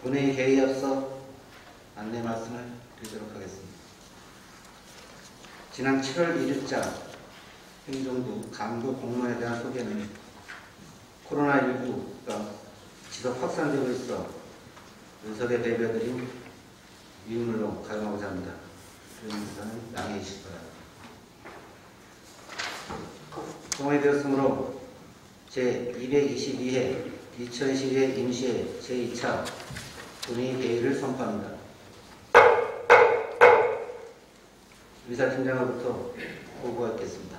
본회의 개의에 앞서 안내 말씀을 드리도록 하겠습니다. 지난 7월 1일자 행정부 간부 공무원에 대한 소개는 코로나19가 지속 확산되고 있어 의석의 배려드린 위임물로 가용하고자 합니다. 그런 부분은 양해해 주시기 바랍니다. 동의되었으므로 제222회 2012회 임시회 제2차 본회의 개의를 선포합니다. 의사팀장으로부터 보고가 있겠습니다.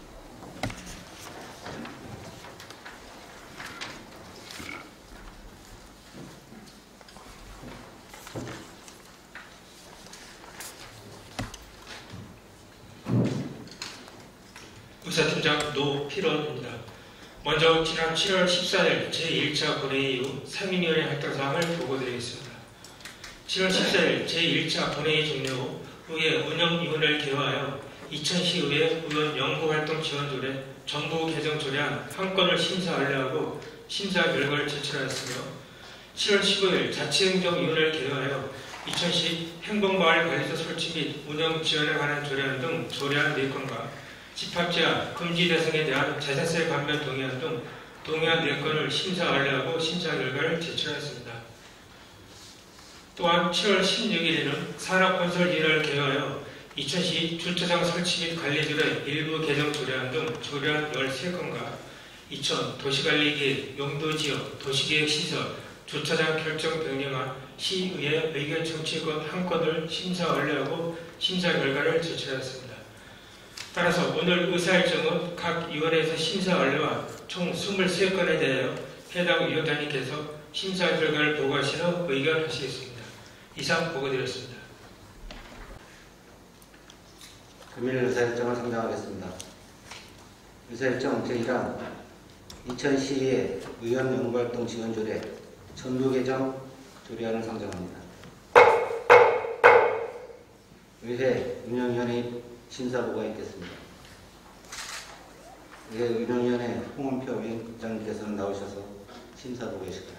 의사팀장 노필원입니다. 먼저 지난 7월 14일 제1차 본회의 이후 상임위원회 활동사항을 보고드리겠습니다. 7월 14일 제1차 본회의 종료 후 의회 운영위원회를 개화하여 2000시 의회 의원 연구활동 지원조례 정부 개정 조례안 한 건을 심사 완료하고 심사 결과를 제출하였으며 7월 15일 자치행정위원회를 개화하여 2000시 행복마을 관리소 설치 및 운영 지원에 관한 조례안 등 조례안 4건과 집합제한, 금지 대상에 대한 재산세 감면 동의안 등 동의안 4건을 심사 완료하고 심사 결과를 제출하였습니다. 또한 7월 16일에는 산업건설위원회를 개화하여 2000시 주차장 설치 및 관리조례 일부 개정 조례안 등 조례안 13건과 2000 도시관리계획, 용도지역, 도시계획시설, 주차장 결정 변경안 시의회 의견 청취권 1건을 심사 완료하고 심사 결과를 제출하였습니다. 따라서 오늘 의사일정은 각 위원회에서 심사 완료한 총 23건에 대하여 해당 위원장님께서 심사 결과를 보고하신 후 의견하시겠습니다. 이상 보고드렸습니다. 금일 의사일정을 상정하겠습니다. 의사일정 제1항 2012회 의원 연구활동 지원조례 전부 개정 조례안을 상정합니다. 의회 운영위원회 심사보고가 있겠습니다. 의회 운영위원회 홍원표 위원장님께서는 나오셔서 심사보고에 시작합니다.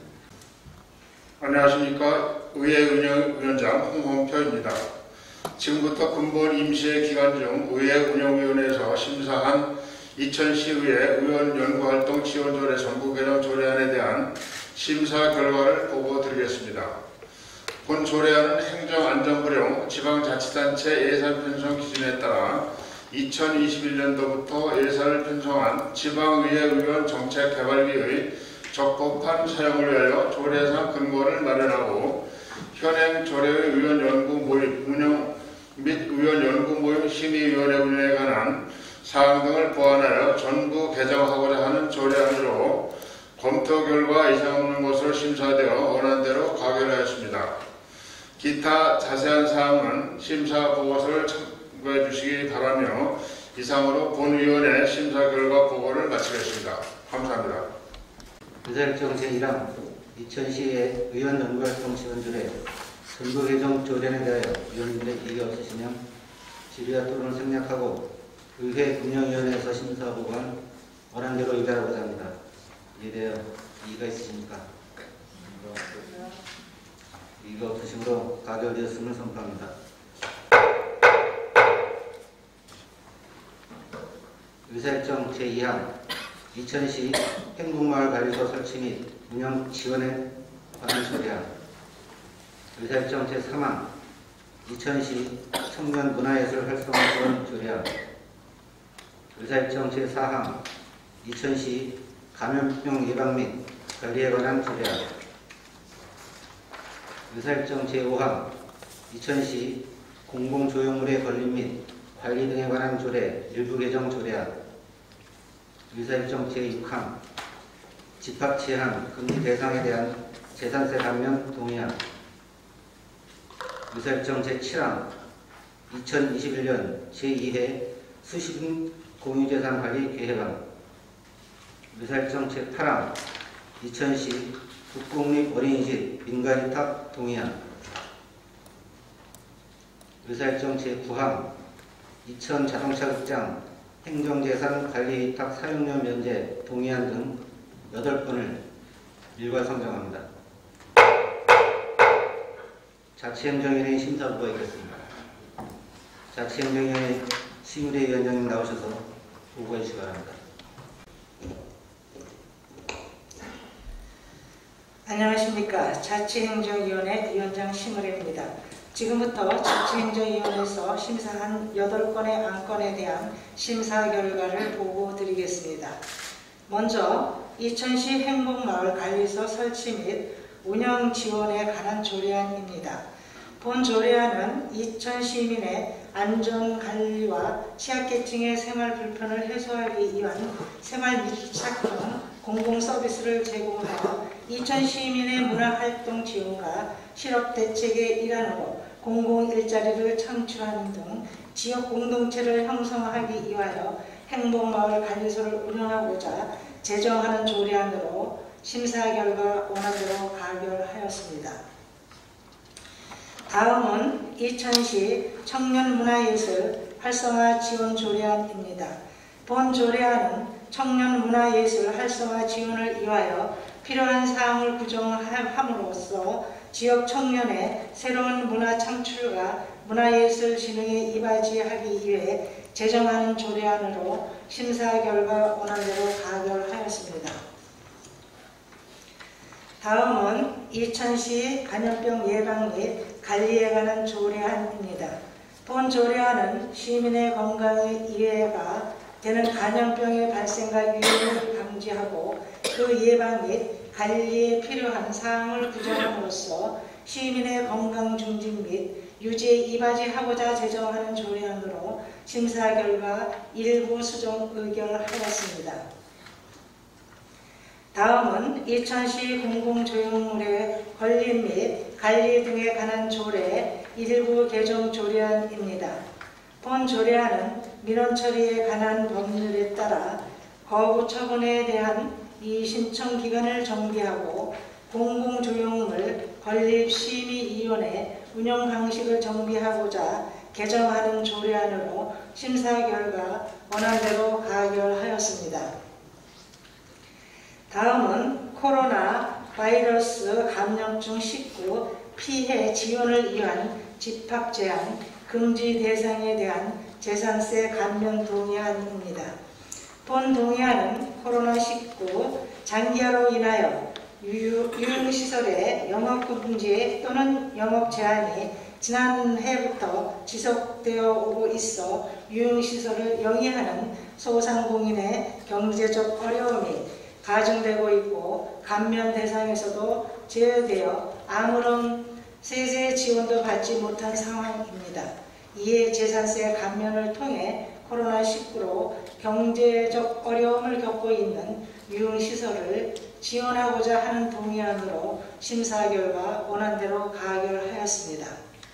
안녕하십니까. 의회 운영위원장 홍원표입니다. 지금부터 근본 임시회 기간 중 의회 운영위원회에서 심사한 2000시 의회 의원 연구활동 지원조례 정부 개정 조례안에 대한 심사 결과를 보고드리겠습니다. 본 조례안은 행정안전부령 지방자치단체 예산 편성 기준에 따라 2021년도부터 예산을 편성한 지방의회 의원 정책개발비의 적법한 사용을 위하여 조례상 근거를 마련하고 현행 조례의 의원 연구 모임 운영 및 의원 연구 모임 심의위원회 운영에 관한 사항 등을 보완하여 전부 개정하고자 하는 조례안으로 검토 결과 이상 없는 것으로 심사되어 원안대로 가결하였습니다. 기타 자세한 사항은 심사 보고서를 참고해 주시기 바라며 이상으로 본위원회 심사 결과 보고를 마치겠습니다. 감사합니다. 의사일정 제1항 2000시의 의원 연구활동 지원조례 전부 개정 조례에 대하여 위원님들의 이의 없으시면 질의와 토론을 생략하고 의회 운영위원회에서 심사 보고한 원안대로 의결하고자 합니다. 이에 대해 이의가 있으십니까? 이의가 없으시므로 가결되었음을 선포합니다. 의사일정 제2항 2000시 행복마을 관리소 설치 및 운영 지원에 관한 조례안 의사일정 제3항 2000시 청년 문화예술 활성화 지원 조례안 의사일정 제4항 2000시 감염병 예방 및 관리에 관한 조례안 의사일정 제5항 2000시 공공조형물의 건립 및 관리 등에 관한 조례 일부 개정 조례안 의사일정 제6항 집합제한 금지 대상에 대한 재산세 감면 동의안 의사일정 제7항 2021년 제2회 수신 공유재산 관리 계획안 의사일정 제8항 2000시 국공립 어린이집 민간위탁 동의안 의사일정 제9항 2000 자동차극장 행정재산 관리위탁 사용료 면제 동의안 등 8건을 일괄 상정합니다. 자치행정위원회 심사부가 있겠습니다. 자치행정위원회 심의대 위원장님 나오셔서 보고해 주시기 바랍니다. 안녕하십니까. 자치행정위원회 위원장 심의래입니다. 지금부터 자치행정위원회에서 심사한 8건의 안건에 대한 심사 결과를 보고 드리겠습니다. 먼저 이천시 행복마을관리소 설치 및 운영 지원에 관한 조례안입니다. 본 조례안은 이천 시민의 안전관리와 취약계층의 생활 불편을 해소하기 위한 생활 밀착 등 공공서비스를 제공하여 이천 시민의 문화활동 지원과 실업대책의 일환으로 공공일자리를 창출하는 등 지역 공동체를 형성하기 위하여 행복마을관리소를 운영하고자 제정하는 조례안으로 심사 결과 원안대로 가결하였습니다. 다음은 이천시 청년문화예술 활성화 지원 조례안입니다. 본 조례안은 청년문화예술 활성화 지원을 위하여 필요한 사항을 구정함으로써 지역 청년의 새로운 문화 창출과 문화예술 진흥에 이바지하기 위해 제정하는 조례안으로 심사 결과 원안대로 가결하였습니다. 다음은 이천시 감염병 예방 및 관리에 관한 조례안입니다. 본 조례안은 시민의 건강에 이해가 되는 감염병의 발생과 유입을 방지하고 그 예방 및 관리에 필요한 사항을 구정함으로써 시민의 건강 증진 및 유지에 이바지하고자 제정하는 조례안으로 심사 결과 일부 수정 의결하였습니다. 다음은 이천시 공공조형물의 건립 및 관리 등에 관한 조례 일부 개정 조례안입니다. 본 조례안은 민원 처리에 관한 법률에 따라 거부 처분에 대한 이의신청 기간을 정비하고 공공조형물 건립심의위원회 운영 방식을 정비하고자 개정하는 조례안으로 심사 결과 원안대로 가결하였습니다. 다음은 코로나 바이러스 감염증 19 피해 지원을 위한 집합 제한 금지 대상에 대한 재산세 감면 동의안입니다. 본 동의안은 코로나19 장기화로 인하여 유흥시설의 영업금지 또는 영업 제한이 지난해부터 지속되어 오고 있어 유흥시설을 영위하는 소상공인의 경제적 어려움이 가중되고 있고 감면 대상에서도 제외되어 아무런 세제 지원도 받지 못한 상황입니다. 이에 재산세 감면을 통해 코로나19로 경제적 어려움을 겪고 있는 유흥시설을 지원하고자 하는 동의안으로 심사 결과 원안대로 가결하였습니다.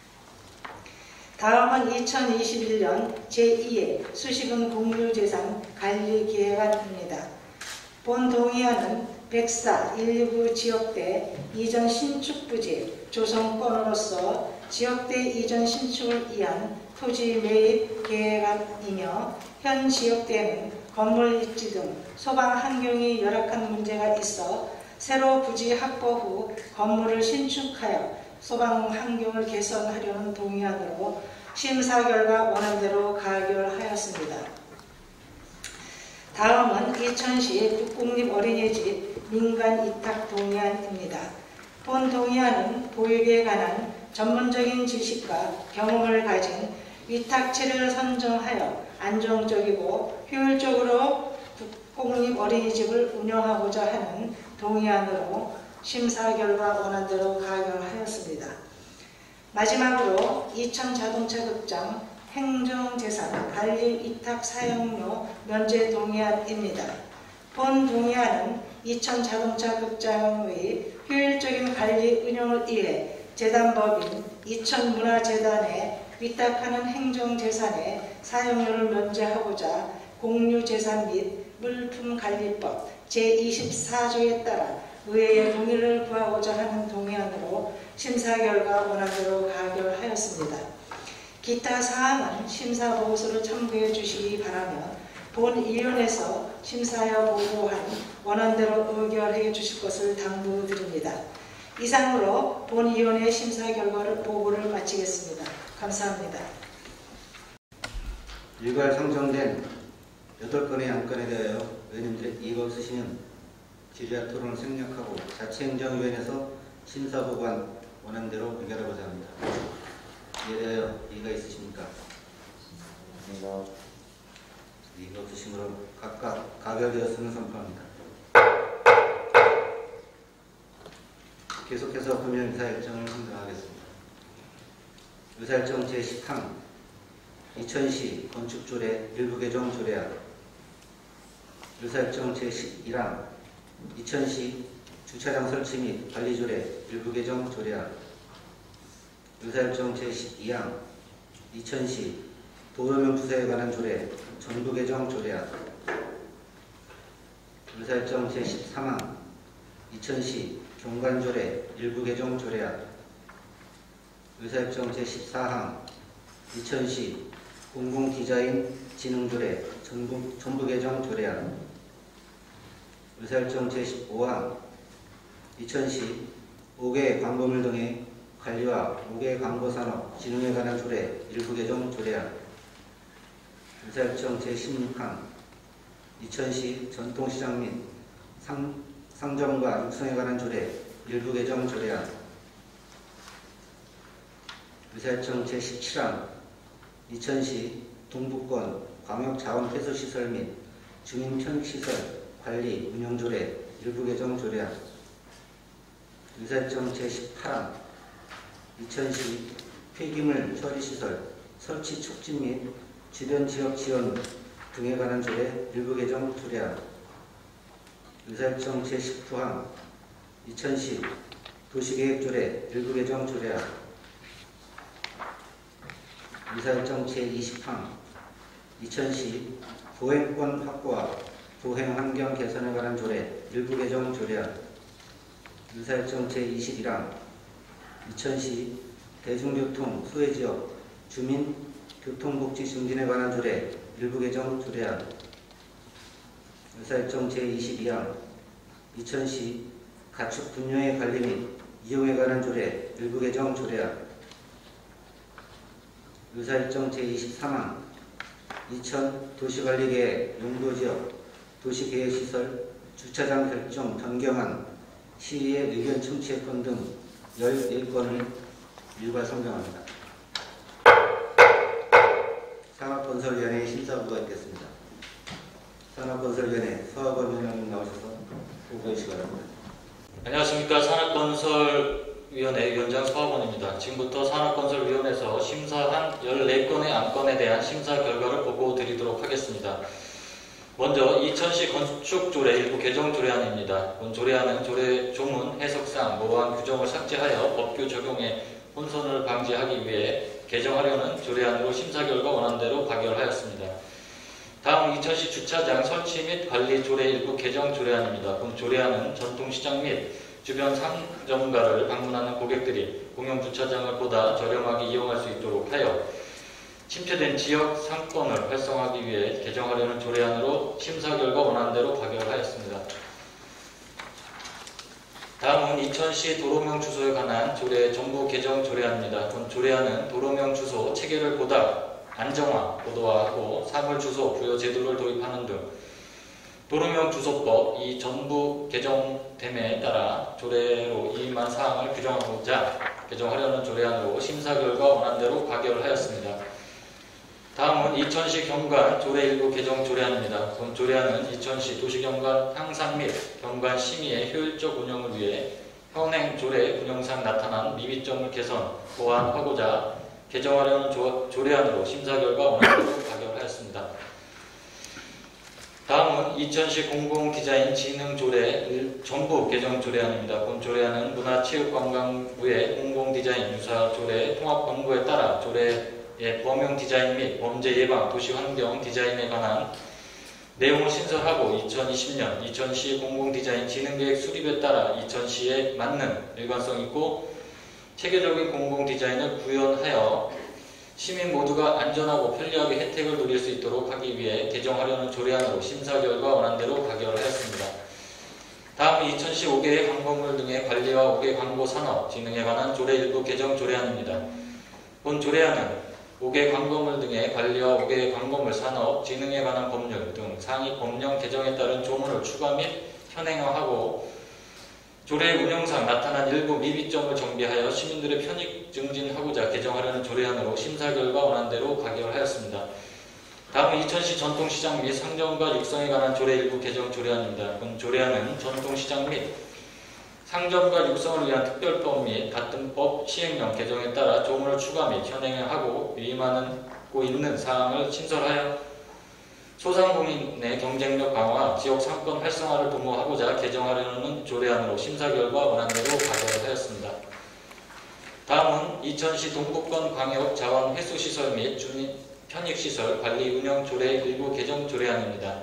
다음은 2021년 제2회 수식은 공유재산 관리기획안입니다. 본 동의안은 백사 119 지역대 이전 신축부지 조성권으로서 지역대 이전 신축을 위한 토지 매입 계획안이며 현 지역대는 건물 입지 등 소방 환경이 열악한 문제가 있어 새로 부지 확보 후 건물을 신축하여 소방 환경을 개선하려는 동의안으로 심사 결과 원안대로 가결하였습니다. 다음은 이천시 북국립어린이집 민간 이탁 동의안입니다. 본 동의안은 보육에 관한 전문적인 지식과 경험을 가진 위탁체를 선정하여 안정적이고 효율적으로 국공립어린이집을 운영하고자 하는 동의안으로 심사 결과 원안대로 가결하였습니다. 마지막으로 이천자동차극장 행정재산 관리 위탁 사용료 면제 동의안입니다. 본 동의안은 이천자동차극장의 효율적인 관리 운영을 위해 재단법인 이천문화재단에 위탁하는 행정재산의 사용료를 면제하고자 공유재산 및 물품관리법 제24조에 따라 의회의 동의를 구하고자 하는 동의안으로 심사 결과 원안대로 가결하였습니다. 기타 사항은 심사보고서를 참고해 주시기 바라며 본위원회에서 심사하여 보고한 원안대로 의결해 주실 것을 당부드립니다. 이상으로 본위원회 심사 결과를 보고를 마치겠습니다. 감사합니다. 일괄 상정된 8건의 안건에 대하여 의원님들의 이의가 없으시면 질의와 토론을 생략하고 자치행정위원회에서 심사보관 원안대로 의결하고자 합니다. 이에 대하여 이의가 있으십니까? 이의가 없으시므로 각각 가결되었음을 선포합니다. 계속해서 금연 의사일정을 선정하겠습니다. 의사일정 제10항 2000시 건축조례 일부 개정 조례안, 의사일정 제11항 2000시 주차장 설치 및 관리조례 일부 개정 조례안, 의사일정 제12항 2000시 도로명 주소에 관한 조례 전부 개정 조례안, 의사일정 제13항 2000시 경관조례 일부 개정 조례안, 의사일정 제14항 2000시 공공디자인 진흥조례 전부 개정 조례안, 의사일정 제15항 2000시 5개 광고물 등의 관리와 5개 광고산업 진흥에 관한 조례 일부 개정 조례안, 의사일정 제16항 2000시 전통시장 및 상점과 육성에 관한 조례 일부 개정 조례안, 의사일정 제17항 2000시 동북권 광역자원폐수시설 및 주민편익시설 관리 운영조례 일부 개정 조례안, 의사일정 제18항 2000시 폐기물 처리시설 설치 촉진 및 주변 지역 지원 등에 관한 조례 일부 개정 조례안, 의사일정 제19항 2000시 도시계획조례 일부 개정 조례안, 의사일정 제20항 2000시 보행권 확보와 보행환경 개선에 관한 조례 일부 개정 조례안, 의사일정 제21항 2000시 대중교통 수혜지역 주민 교통복지 증진에 관한 조례 일부 개정 조례안, 의사일정 제22항 2000시 가축 분뇨의 관리 및 이용에 관한 조례 일부 개정 조례안, 의사일정 제23항 2000 도시관리계획 용도지역 도시계획시설 주차장 결정 변경안 시의회 의견 청취의 건 등 14건을 일괄 상정합니다. 산업건설위원회의 심사부가 있겠습니다. 산업건설위원회 서학원 위원장님 나오셔서 보고해 주시기 바랍니다. 안녕하십니까. 산업건설위원회 위원장 서학원입니다. 지금부터 산업건설위원회에서 심사한 14건의 안건에 대한 심사 결과를 보고 드리도록 하겠습니다. 먼저 2000시 건축조례 일부 개정 조례안입니다. 본 조례안은 조례 조문 해석상 모호한 규정을 삭제하여 법규 적용에 혼선을 방지하기 위해 개정하려는 조례안으로 심사 결과 원안대로 가결하였습니다. 다음 2000시 주차장 설치 및 관리 조례 일부 개정 조례안입니다. 본 조례안은 전통시장 및 주변 상점가를 방문하는 고객들이 공용 주차장을 보다 저렴하게 이용할 수 있도록 하여 침체된 지역 상권을 활성화하기 위해 개정하려는 조례안으로 심사 결과 원안대로 가결하였습니다. 다음은 2000시 도로명 주소에 관한 조례 전부 개정 조례안입니다. 본 조례안은 도로명 주소 체계를 보다 안정화, 고도화하고 사물 주소 부여 제도를 도입하는 등 도로명 주소법 이 전부 개정됨에 따라 조례로 이임한 사항을 규정하고자 개정하려는 조례안으로 심사 결과 원안대로 가결하였습니다. 다음은 2000시 경관 조례 일부 개정 조례안입니다. 본 조례안은 2000시 도시경관 향상 및 경관 심의의 효율적 운영을 위해 현행 조례 운영상 나타난 미비점을 개선, 보완하고자 개정하려는 조례안으로 심사 결과 원안대로 가결하였습니다. 다음은 2000시 공공디자인 진흥조례 전부 개정 조례안입니다. 본 조례안은 문화체육관광부의 공공디자인 유사 조례 통합권고에 따라 조례의 범용 디자인 및 범죄 예방, 도시환경 디자인에 관한 내용을 신설하고 2020년 2000시 공공디자인 진흥계획 수립에 따라 2000시에 맞는 일관성 있고 체계적인 공공디자인을 구현하여 시민 모두가 안전하고 편리하게 혜택을 누릴 수 있도록 하기 위해 개정하려는 조례안으로 심사 결과 원안대로 가결하였습니다. 다음은 2000시 5개 광고물 등의 관리와 5개 광고 산업 진흥에 관한 조례 일부 개정 조례안입니다. 본 조례안은 5개 광고물 등의 관리와 5개 광고물 산업 진흥에 관한 법률 등 상위 법령 개정에 따른 조문을 추가 및 현행화하고 조례 운영상 나타난 일부 미비점을 정비하여 시민들의 편익 증진하고자 개정하려는 조례안으로 심사 결과 원안대로 가결하였습니다. 다음은 2000시 전통시장 및 상점과 육성에 관한 조례 일부 개정 조례안입니다. 본 조례안은 전통시장 및 상점과 육성을 위한 특별법 및 같은 법 시행령 개정에 따라 조문을 추가 및 현행하고 위임하고 있는 사항을 신설하여 소상공인의 경쟁력 강화, 지역 상권 활성화를 도모하고자 개정하려는 조례안으로 심사 결과 원안대로 가결하였습니다. 다음은 2000시 동북권 광역 자원 회수시설 및 주민 편익시설 관리 운영 조례 일부 개정 조례안입니다.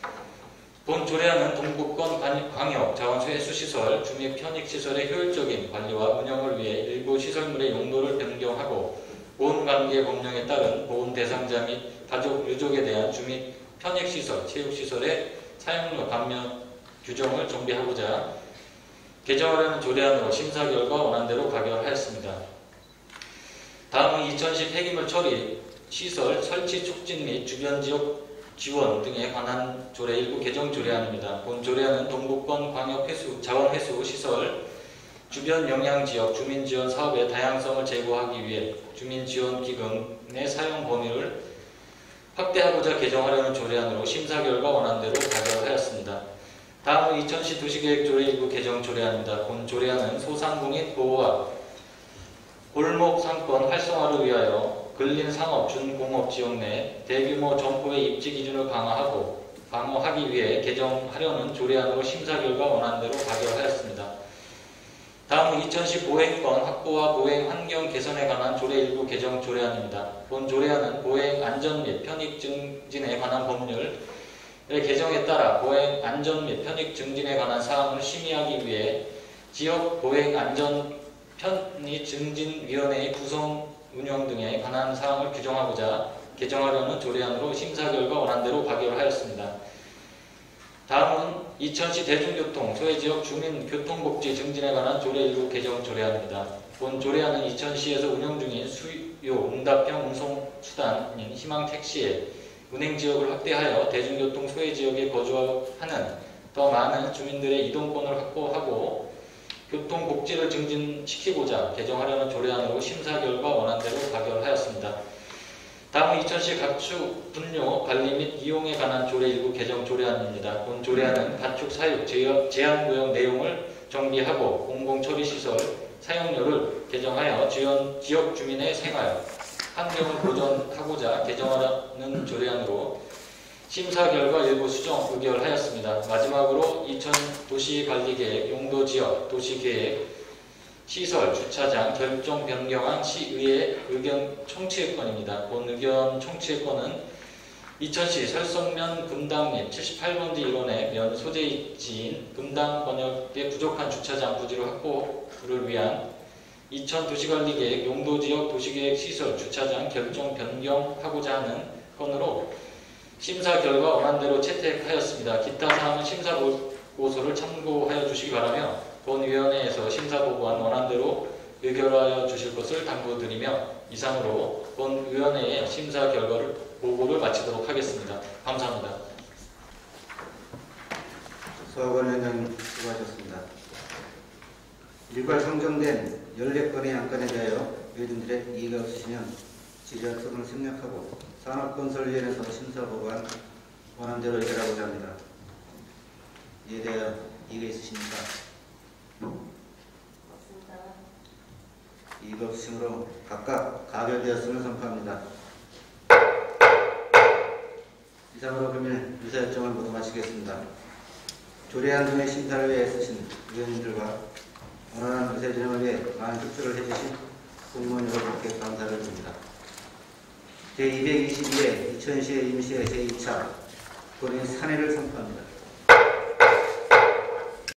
본 조례안은 동북권 광역 자원 회수시설 주민 편익시설의 효율적인 관리와 운영을 위해 일부 시설물의 용도를 변경하고 보훈관계 법령에 따른 보훈 대상자 및 가족 유족에 대한 주민 편익시설, 체육시설의 사용료 감면 규정을 정비하고자 개정하려는 조례안으로 심사 결과 원안대로 가결하였습니다. 다음은 2000시 폐기물 처리, 시설, 설치 촉진 및 주변 지역 지원 등에 관한 조례 일부 개정 조례안입니다. 본 조례안은 동북권 광역 자원 회수 시설, 주변 영향지역 주민지원 사업의 다양성을 제고하기 위해 주민지원기금의 사용 범위를 확대하고자 개정하려는 조례안으로 심사 결과 원안대로 가결하였습니다. 다음은 2000시 도시계획 조례 일부 개정 조례안입니다. 본 조례안은 소상공인 보호와 골목 상권 활성화를 위하여 근린 상업 준공업 지역 내 대규모 점포의 입지 기준을 강화하기 위해 개정하려는 조례안으로 심사 결과 원안대로 가결하였습니다. 다음은 2000시 보행권 확보와 보행 환경 개선에 관한 조례 일부 개정 조례안입니다. 본 조례안은 보행 안전 및 편익 증진에 관한 법률의 개정에 따라 보행 안전 및 편익 증진에 관한 사항을 심의하기 위해 지역 보행 안전 편익 증진 위원회의 구성 운영 등에 관한 사항을 규정하고자 개정하려는 조례안으로 심사 결과 원안대로 가결하였습니다. 다음은 2000시 대중교통 소외지역 주민 교통복지 증진에 관한 조례 일부 개정 조례안입니다. 본 조례안은 2000시에서 운영 중인 수요 응답형 운송수단인 희망택시의 운행지역을 확대하여 대중교통 소외지역에 거주하는 더 많은 주민들의 이동권을 확보하고 교통복지를 증진시키고자 개정하려는 조례안으로 심사 결과 원안대로 가결하였습니다. 다음은 2000시 가축 분뇨 관리 및 이용에 관한 조례 일부 개정 조례안입니다. 본 조례안은 가축 사육 제한구역 내용을 정비하고 공공처리시설 사용료를 개정하여 지역 주민의 생활 환경을 보존하고자 개정하는 조례안으로 심사 결과 일부 수정 의결하였습니다. 마지막으로 2000 도시관리계획 용도지역 도시계획 시설 주차장 결정 변경안 시의회 의견 청취권입니다. 본 의견 청취권은 2000시 설성면 금당 및 78번지 1원의 면 소재지인 금당 번역의 부족한 주차장 부지로 확보를 위한 2000 도시관리계획 용도지역 도시계획 시설 주차장 결정 변경하고자 하는 건으로 심사 결과 원안대로 채택하였습니다. 기타 사항은 심사 보고서를 참고하여 주시기 바라며 본 위원회에서 심사 보고한 원안대로 의결하여 주실 것을 당부드리며 이상으로 본 위원회의 심사 결과를 보고를 마치도록 하겠습니다. 감사합니다. 소학원 위원장님 수고하셨습니다. 일괄 상정된 14건의 안건에 대하여 의원님들의 이의가 없으시면 질의와 토론을 생략하고 산업건설위원회에서 심사보고한 원안대로 의결하고자 합니다. 이에 대하여 이의가 있으십니까? 없습니다. 이의가 없으므로 각각 가결되었음을 선포합니다. 이상으로 금일 의사일정을 모두 마치겠습니다. 조례안 등의 심사를 위해 애쓰신 의원님들과 원활한 의사 진행을 위해 많은 협조를 해주신 공무원 여러분께 감사를 드립니다. 제222회 2000시의 임시회 제2차 본회의 산회를 선포합니다.